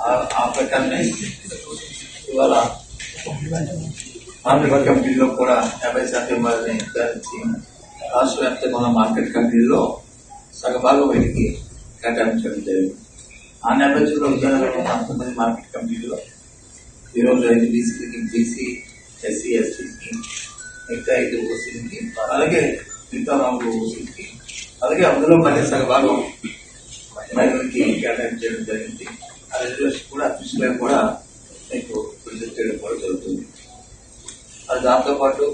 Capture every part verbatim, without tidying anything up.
ఆ ప్రకారమే ఇవాళ మార్కెట్ కమిటీలో కూడా యాభై శాతం వారిని నిర్ధారించి రాష్ట్ర వ్యాప్తంగా ఉన్న మార్కెట్ కమిటీల్లో సగభాగం వీటికి కేటాయించడం జరిగింది. ఆ నేపథ్యంలో విజయనగరంలో పంతొమ్మిది మార్కెట్ కమిటీలో ఈరోజు ఐదు బీసీలకి, బీసీ, ఎస్సీ, ఎస్టీకి, మిగతా ఐదు ఓసీలకి, అలాగే మిగతా నాలుగు ఓసీలకి, అలాగే అందులో మళ్ళీ సగభాగం మహిళలకి కేటాయించడం జరిగింది. ఆ రిజర్వేషన్ కూడా అఫీషియల్ కూడా మీకు ప్రొజెక్ట్ చేయడం కూడా జరుగుతుంది. అది దాంతోపాటు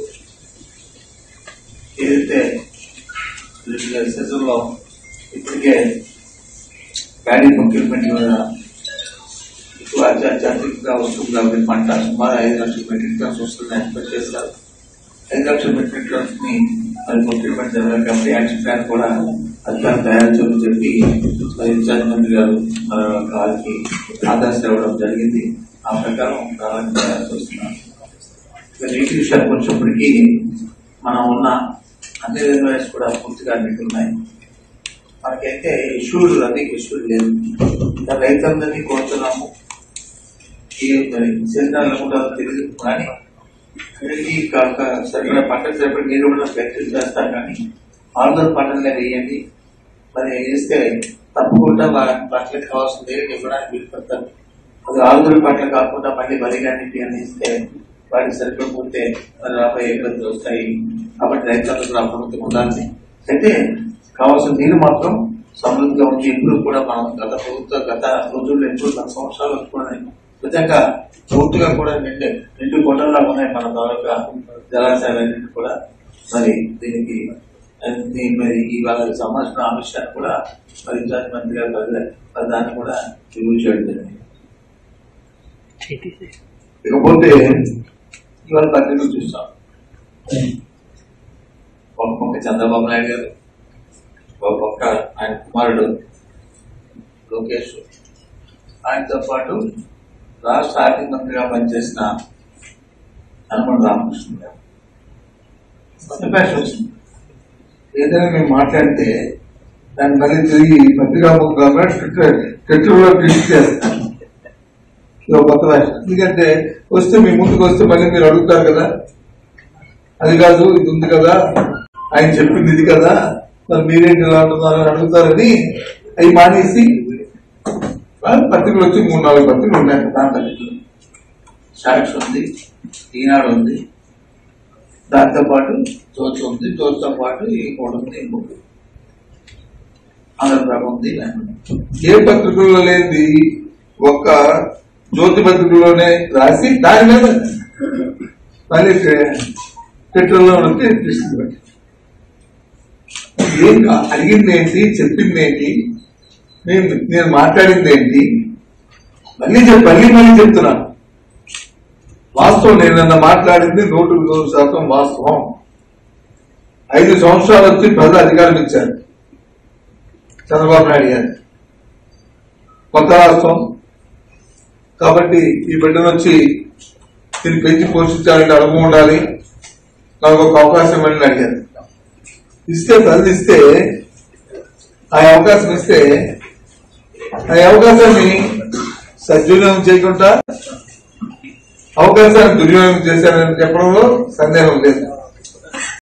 ఏదైతే సెజన్లో ఇప్పటికే ప్యాడీ ప్రొక్యూర్మెంట్ మీద ఎక్కువ అత్యధికంగా వస్తుంది కాబట్టి పంట సుమారు ఐదు లక్షల మెట్రిక్ టన్స్ వస్తుందని ఎక్స్పెక్ట్ చేస్తారు. ఐదు లక్షల మెట్రిక్ టన్స్ ని మరి ప్రొక్యూర్మెంట్ జరగాలి కాబట్టి యాక్షన్ ప్లాన్ కూడా అధికారులు తయారు చేయమని చెప్పి మరి ఇన్ఛార్జ్ మంత్రి గారు వారికి ఆదేశాలు ఇవ్వడం జరిగింది. ఆ ప్రకారం ప్రణాళిక తయారు చేస్తున్నారు. నీటి విషయానికి వచ్చినప్పటికీ మనం ఉన్న అన్ని రిజర్వాయర్స్ కూడా పూర్తిగా నీటి ఉన్నాయి. మనకైతే ఇష్యూలు అన్ని ఇష్యూలు లేదు. రైతులందరినీ కోరుతున్నాము, సేంద్రాలు కూడా తెలియదు కానీ వీళ్ళకి సరిపడా పంటకు సరిపడి నీరు కూడా ప్రయత్నం చేస్తారు. కానీ ఆరుదల పంటలనే వేయండి, మరి వేస్తే తప్పకుండా పంటలకు కావాల్సిన నీరు ఇవ్వడానికి వీలుపడతారు. అది ఆరుదల పంటలు కాకుండా మళ్ళీ వరిగానికి అని ఇస్తే వాటికి సరిపడిపోతే మరి రాబోయే ఇబ్బందులు వస్తాయి. కాబట్టి రైతులందరూ కూడా అప్రమత్తంగా ఉండాలి. అయితే కావాల్సిన నీరు మాత్రం సమృద్ధిగా ఉంది. ఎప్పుడు కూడా మనం గత ప్రభుత్వ గత రోజుల్లో ఎప్పుడు గత సంవత్సరాలు వస్తున్నాయి. నిజంగా పూర్తిగా కూడా నిండి రెండు కోటల్లాగా ఉన్నాయి మన తాలూకా జలాశయాలన్నింటి కూడా. మరి దీనికి మరి ఇవాళ సంబంధించిన అంశాన్ని కూడా మరి ఇన్ఛార్జ్ మంత్రి గారు మరి దాన్ని కూడా రివ్యూ చేయడం జరిగింది. ఇకపోతే ఇవాళ పత్రికలు చూస్తాం. ఒక పక్క చంద్రబాబు నాయుడు గారు, ఒక పక్క ఆయన కుమారుడు లోకేష్, ఆయనతో పాటు రాష్ట్ర ఆర్థిక మంత్రిగా పనిచేసిన హనుమల రామకృష్ణ గారు వచ్చింది. ఏదైనా మేము మాట్లాడితే దాన్ని మళ్ళీ తిరిగి పత్రికా ముఖంగా ట్విట్టర్లో ట్వీట్ చేస్తాను. కొత్త భాష ఎందుకంటే వస్తే మీ ముందుకు వస్తే మళ్ళీ మీరు అడుగుతారు కదా, అది కాదు ఇది ఉంది కదా, ఆయన చెప్పింది ఇది కదా, మరి మీరేంటి ఇలా అంటున్నారు అని అడుగుతారని అవి మానేసి పత్రికలు వచ్చి మూడు నాలుగు పత్రికలు ఉన్నాయి. దాంట్లో సాక్షి ఉంది, ఈనాడు ఉంది, దాంతో పాటు జ్యోతి ఉంది, జ్యోతితో పాటు ఇంకోటి ఉంది, ఇంకోటి ఆంధ్రప్రభ ఉంది. ఏ పత్రికల్లో లేనిది ఒక్క జ్యోతి పత్రికలోనే రాసి దాని మీద మళ్ళీ ట్విట్టర్లో ఉంటే తీసుకురండి. ఏం అడిగింది ఏంటి, చెప్పింది ఏంటి, నేను నేను మాట్లాడింది ఏంటి, మళ్ళీ చెప్పి మళ్ళీ మళ్ళీ చెప్తున్నాను. వాస్తవం నేనన్న మాట్లాడింది నూటికి నూరు శాతం వాస్తవం. ఐదు సంవత్సరాలు వచ్చి ప్రజలు అధికారం ఇచ్చారు చంద్రబాబు నాయుడు గారు. కొత్త రాష్ట్రం కాబట్టి ఈ బిడ్డను వచ్చి దీన్ని పెంచి పోషించాలంటే అనుభవం ఉండాలి, నాకు ఒక అవకాశం ఇవ్వండి అడిగారు. ఇస్తే ప్రజలు ఇస్తే ఆ అవకాశం ఇస్తే ఆ అవకాశాన్ని సద్వినియోగం చేయకుండా అవకాశాన్ని దుర్వినియోగం చేశారని చెప్పడంలో సందేహం లేదు.